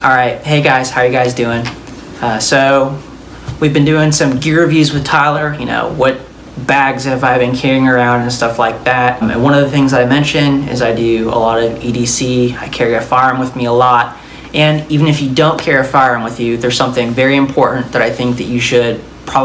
Alright, hey guys, how you guys doing? So, we've been doing some gear reviews with Tyler, you know, what bags have I been carrying around and stuff like that. And one of the things I mentioned is I do a lot of EDC, I carry a firearm with me a lot, and even if you don't carry a firearm with you, there's something very important that I think that you should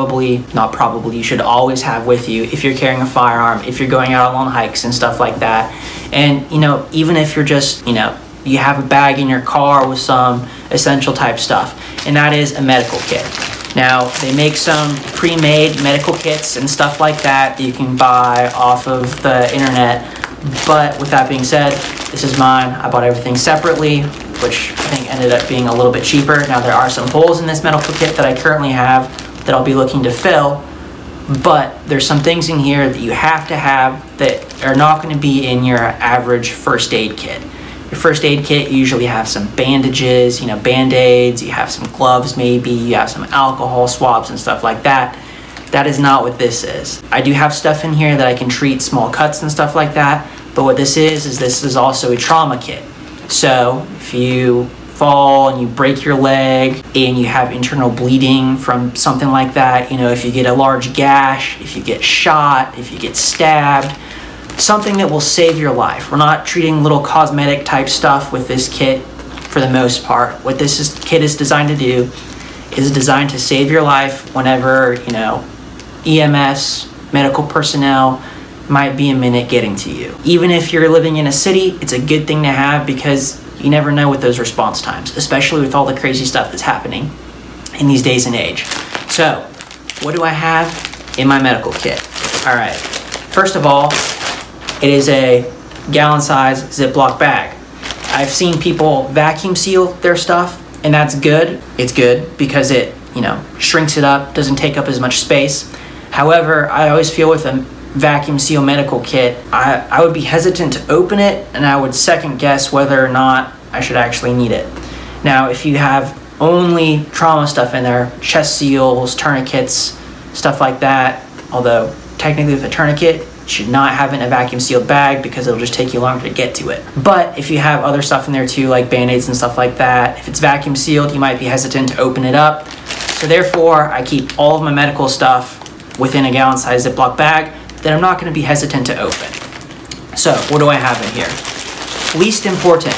you should always have with you if you're carrying a firearm, if you're going out on hikes and stuff like that. And, you know, even if you're just, you know, you have a bag in your car with some essential type stuff, and that is a medical kit. Now, they make some pre-made medical kits and stuff like that you can buy off of the internet, but with that being said, this is mine. I bought everything separately, which I think ended up being a little bit cheaper. Now, there are some holes in this medical kit that I currently have that I'll be looking to fill, but there's some things in here that you have to have that are not going to be in your average first aid kit. Your first aid kit, you usually have some bandages, you know, band-aids, you have some gloves maybe, you have some alcohol swabs and stuff like that. That is not what this is. I do have stuff in here that I can treat small cuts and stuff like that, but what this is also a trauma kit. So if you fall and you break your leg and you have internal bleeding from something like that, you know, if you get a large gash, if you get shot, if you get stabbed, something that will save your life. We're not treating little cosmetic type stuff with this kit for the most part. What kit is designed to do is designed to save your life whenever, you know, EMS, medical personnel might be a minute getting to you. Even if you're living in a city, it's a good thing to have because you never know with those response times, especially with all the crazy stuff that's happening in these days and age. So, what do I have in my medical kit? All right, first of all, it is a gallon-size Ziploc bag. I've seen people vacuum seal their stuff, and that's good. It's good because it, you know, shrinks it up, doesn't take up as much space. However, I always feel with a vacuum seal medical kit, I would be hesitant to open it, and I would second guess whether or not I should actually need it. Now, if you have only trauma stuff in there, chest seals, tourniquets, stuff like that, although technically with a tourniquet, should not have it in a vacuum sealed bag because it'll just take you longer to get to it. But if you have other stuff in there too, like band-aids and stuff like that, if it's vacuum sealed, you might be hesitant to open it up. So therefore, I keep all of my medical stuff within a gallon-sized Ziploc bag that I'm not going to be hesitant to open. So what do I have in here? Least important,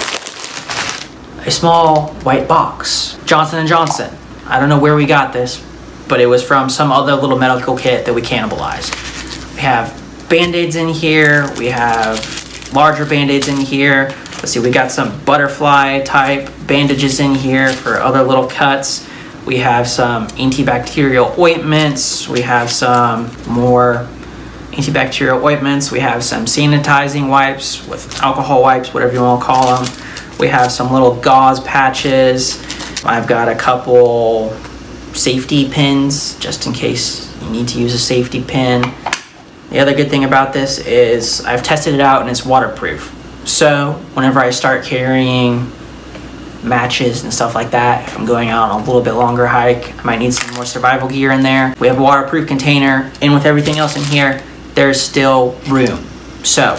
a small white box. Johnson & Johnson. I don't know where we got this, but it was from some other little medical kit that we cannibalized. We have band-aids in here, we have larger band-aids in here. Let's see, we got some butterfly type bandages in here for other little cuts. We have some antibacterial ointments, we have some more antibacterial ointments, we have some sanitizing wipes with alcohol wipes, whatever you want to call them. We have some little gauze patches. I've got a couple safety pins just in case you need to use a safety pin. The other good thing about this is I've tested it out and it's waterproof. So whenever I start carrying matches and stuff like that, if I'm going out on a little bit longer hike, I might need some more survival gear in there. We have a waterproof container, and with everything else in here, there's still room. So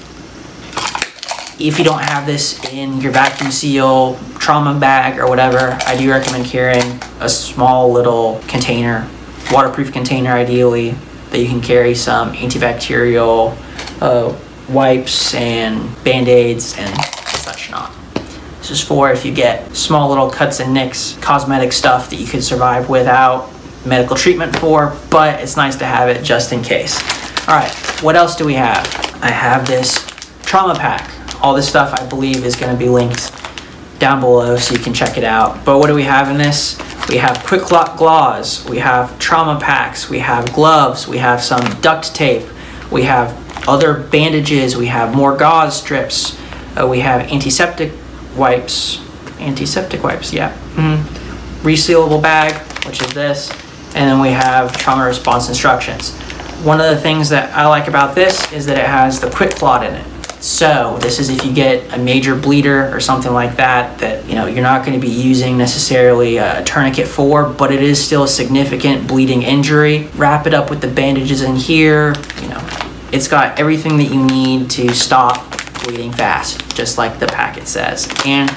if you don't have this in your vacuum seal, trauma bag, or whatever, I do recommend carrying a small little container, waterproof container ideally, that you can carry some antibacterial wipes and band-aids and such not. This is for if you get small little cuts and nicks, cosmetic stuff that you could survive without medical treatment for, but it's nice to have it just in case. All right, what else do we have? I have this trauma pack. All this stuff I believe is going to be linked down below so you can check it out. But what do we have in this? We have QuikClot gauze, we have trauma packs, we have gloves, we have some duct tape, we have other bandages, we have more gauze strips, we have antiseptic wipes, yeah. Resealable bag, which is this, and then we have trauma response instructions. One of the things that I like about this is that it has the QuikClot in it. So this is if you get a major bleeder or something like that, that, you know, you're not going to be using necessarily a tourniquet for, but it is still a significant bleeding injury. Wrap it up with the bandages in here. You know, it's got everything that you need to stop bleeding fast, just like the packet says. And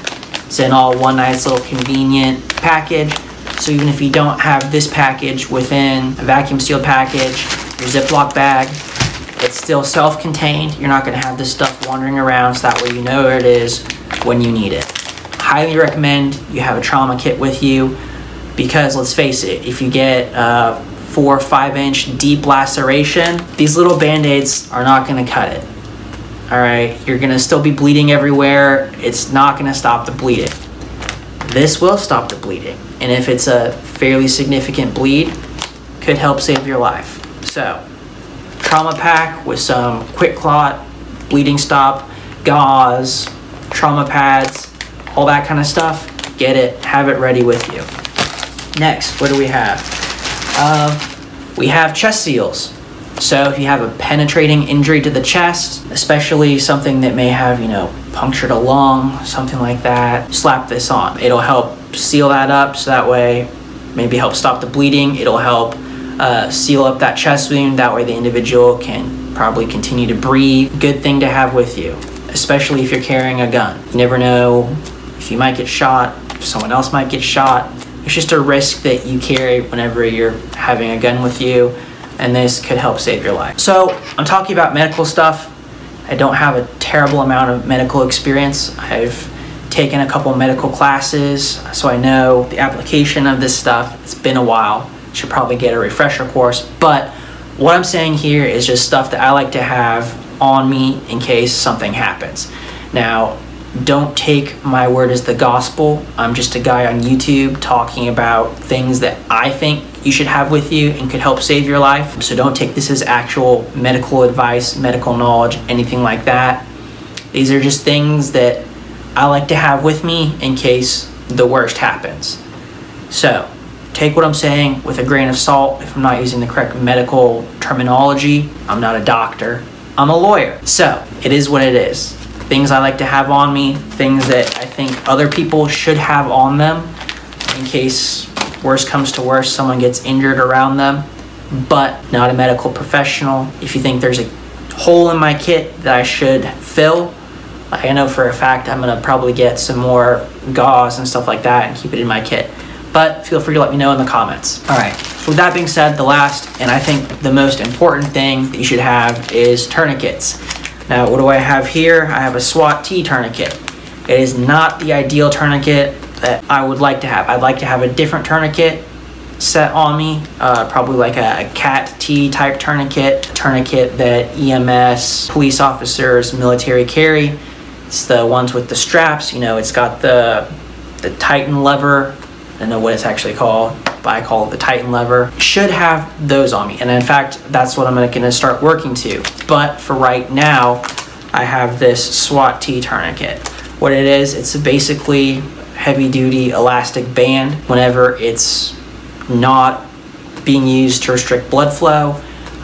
It's in all one nice little convenient package. So even if you don't have this package within a vacuum sealed package, your Ziploc bag, it's still self-contained. You're not gonna have this stuff wandering around, so that way you know where it is when you need it. Highly recommend you have a trauma kit with you, because let's face it, if you get 4 or 5 inch deep laceration, these little band-aids are not gonna cut it. All right, you're gonna still be bleeding everywhere. It's not gonna stop the bleeding. This will stop the bleeding. And if it's a fairly significant bleed, could help save your life. So, trauma pack with some quick clot, bleeding stop, gauze, trauma pads, all that kind of stuff. Get it, have it ready with you. Next, what do we have? We have chest seals. So if you have a penetrating injury to the chest, especially something that may have, punctured a lung, something like that, slap this on. It'll help seal that up, so that way, maybe help stop the bleeding. It'll help seal up that chest wound. That way the individual can probably continue to breathe. Good thing to have with you, especially if you're carrying a gun. You never know if you might get shot, if someone else might get shot. It's just a risk that you carry whenever you're having a gun with you, and this could help save your life. So I'm talking about medical stuff. I don't have a terrible amount of medical experience. I've taken a couple medical classes, so I know the application of this stuff. It's been a while. Should probably get a refresher course. But what I'm saying here is just stuff that I like to have on me in case something happens. Now, don't take my word as the gospel. I'm just a guy on YouTube talking about things that I think you should have with you and could help save your life. So don't take this as actual medical advice, medical knowledge, anything like that. These are just things that I like to have with me in case the worst happens. So take what I'm saying with a grain of salt. If I'm not using the correct medical terminology, I'm not a doctor, I'm a lawyer. So it is what it is. Things I like to have on me, things that I think other people should have on them in case worst comes to worst, someone gets injured around them, but not a medical professional. If you think there's a hole in my kit that I should fill, I know for a fact I'm gonna probably get some more gauze and stuff like that and keep it in my kit. But feel free to let me know in the comments. All right, so with that being said, the last and I think the most important thing that you should have is tourniquets. Now, what do I have here? I have a SWAT T tourniquet. It is not the ideal tourniquet that I would like to have. I'd like to have a different tourniquet set on me, probably like a CAT T type tourniquet that EMS, police officers, military carry. It's the ones with the straps, it's got the Titan lever. I don't know what it's actually called, but I call it the Titan lever. Should have those on me, and in fact, that's what I'm gonna start working to. But for right now, I have this SWAT T tourniquet. What it is, it's basically heavy-duty elastic band. Whenever it's not being used to restrict blood flow,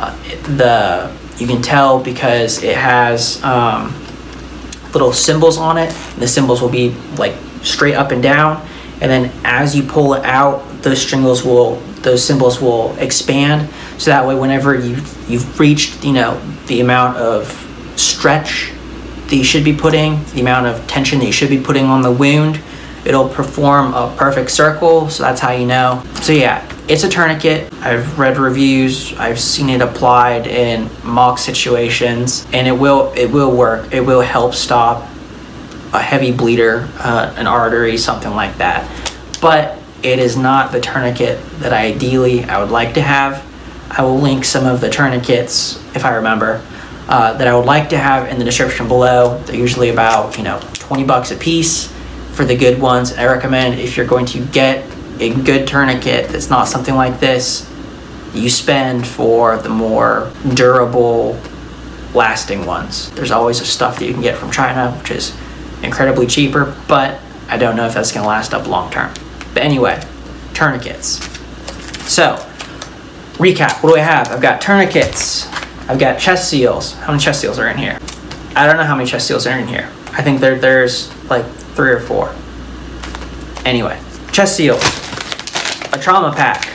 you can tell because it has little symbols on it. The symbols will be like straight up and down. And then as you pull it out, those symbols will expand. So that way, whenever you've reached, the amount of stretch that you should be putting, the amount of tension that you should be putting on the wound, it'll perform a perfect circle. So that's how you know. So yeah, it's a tourniquet. I've read reviews. I've seen it applied in mock situations, and it will work. It will help stop a heavy bleeder, an artery, something like that. But it is not the tourniquet that I would like to have. I will link some of the tourniquets, if I remember, that I would like to have in the description below. They're usually about, 20 bucks a piece for the good ones. I recommend if you're going to get a good tourniquet that's not something like this, you spend for the more durable, lasting ones. There's always stuff that you can get from China, which is incredibly cheaper, but I don't know if that's gonna last up long term. But anyway, tourniquets. So, recap, what do I have? I've got tourniquets, I've got chest seals. How many chest seals are in here? I don't know how many chest seals are in here. I think there's like 3 or 4. Anyway, chest seals, a trauma pack.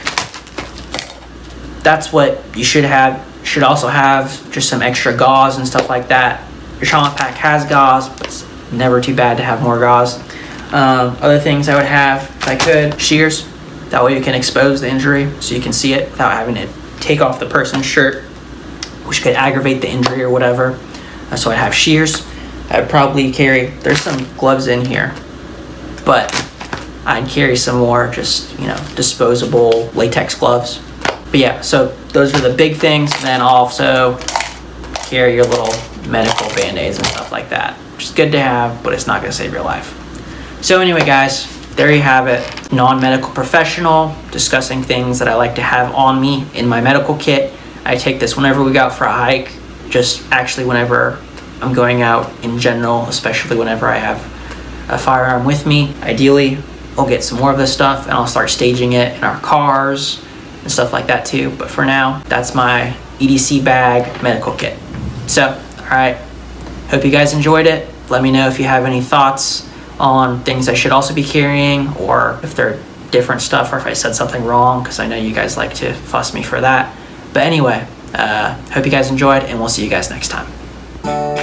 That's what you should have. You should also have just some extra gauze and stuff like that. Your trauma pack has gauze, but it's never too bad to have more gauze. Other things I would have, if I could, shears. That way you can expose the injury so you can see it without having to take off the person's shirt, which could aggravate the injury or whatever. So I'd have shears. I'd probably carry, there's some gloves in here, but I'd carry some more just, you know, disposable latex gloves. But yeah, so those are the big things. And then also carry your little medical band-aids and stuff like that, which is good to have, but it's not gonna save your life. So anyway, guys, there you have it. Non-medical professional discussing things that I like to have on me in my medical kit. I take this whenever we go out for a hike, just actually whenever I'm going out in general, especially whenever I have a firearm with me. Ideally, I'll get some more of this stuff and I'll start staging it in our cars and stuff like that too. But for now, that's my EDC bag medical kit. So, all right, hope you guys enjoyed it. Let me know if you have any thoughts on things I should also be carrying, or if they're different stuff, or if I said something wrong, because I know you guys like to fuss me for that. But anyway, hope you guys enjoyed, and we'll see you guys next time.